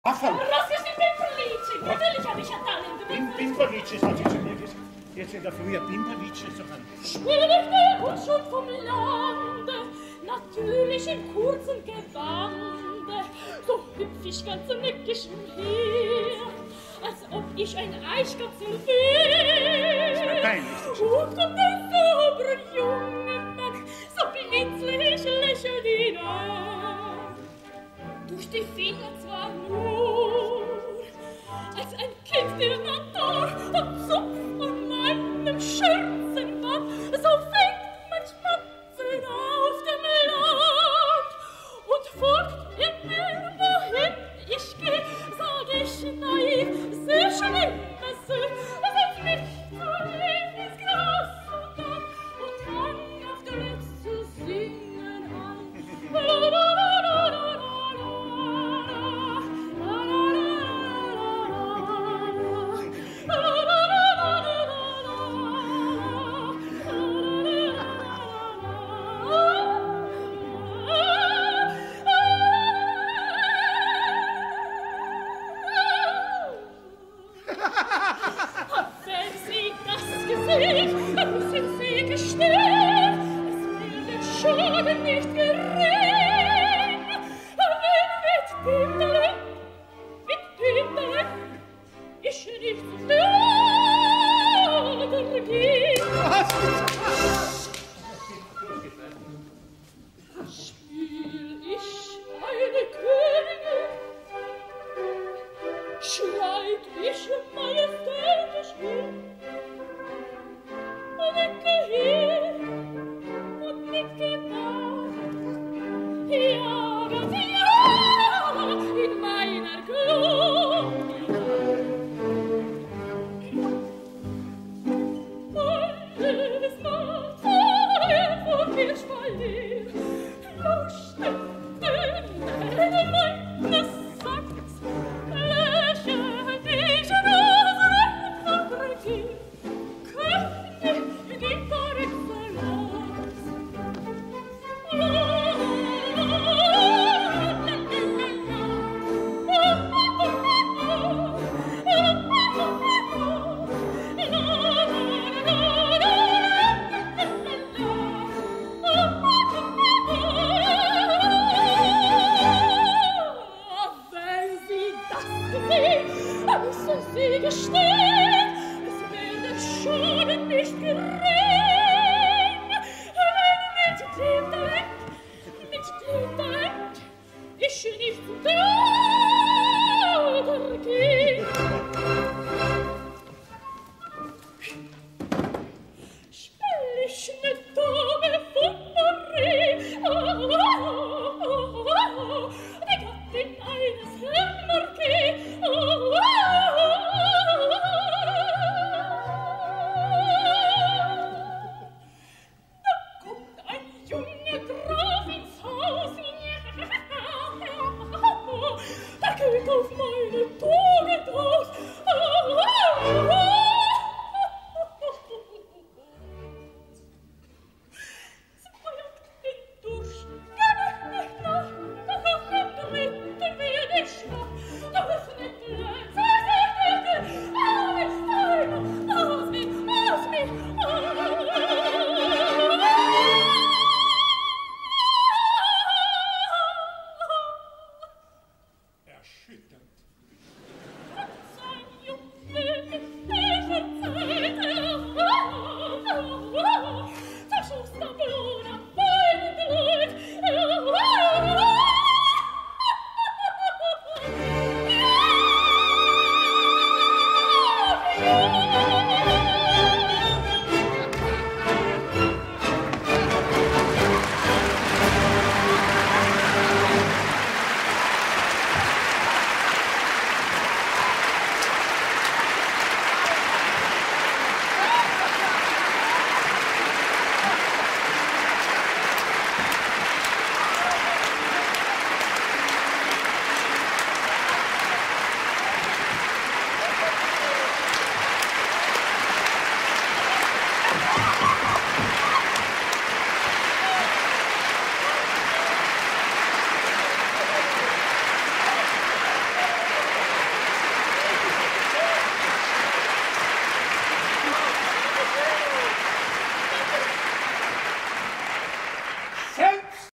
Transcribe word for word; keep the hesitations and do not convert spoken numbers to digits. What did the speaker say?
Affalo! Rosse si Pimperlice, natürlich habe ich ja Talent. Pim Pimperlice, hat sie zu mir gesagt. Jetzt in der Früh ein Pimperlice zu haben. Spielte und schon vom Lande, natürlich im kurzen Gewande, so hüpf ich ganz neckisch umher, als ob ich ein Eichkatzel wär. Das war peinlich. Und kommt ein sauberer junger Mann, so blinzlich lächelt ihn an. Durch die Finger zwar nur, als ein Kind der Natur, und zupft an meinem Schürzenband, so fängt mein Spatzen auf dem Land. Und folgt ihr mir, wohin ich geh, sag ich naiv, sehr schlimm, Monsieur, sind nicht so lieb ins Gras und dann, und fang auf der Letzt zu singen an. La, la, la, la, la, la. Nicht gering, wenn mit dem Talent, mit dem Talent, ich nicht Theater gehe. Spiel ich eine Königin, schreit ich majestätisch hin, nicke hier und nicke da. Ja, ganz ja, in meiner Glorie. Alles macht Feuer vor mir spalier. Lustig, dünn, meines Sacks, lächelt ich rosenrot verträgt. König, die par excellence. Sie gestehen, es werde schon nicht gering, wenn mit dem Talent, mit dem Talent, ich nicht zum Theater gehe. Spiel ich ne Dame von Marie, oh, oh, oh, oh, die Gattin eines Herrn Marquis, oh, oh, oh. Auf meine Tugend aus. Oh, oh, oh. Zweigt den Durst, gebe nicht nach, doch auf den dritten werde ich schwach, doch öffnet